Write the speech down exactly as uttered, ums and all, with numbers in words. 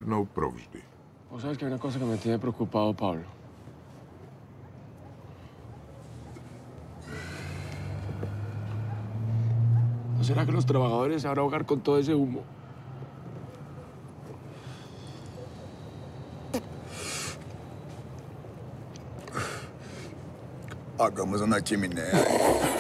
jednou provždy. Vos sabes que hay una cosa que me tiene preocupado, Pablo. ¿No será que los trabajadores se van a ahogar con todo ese humo? Hagamos una chimenea.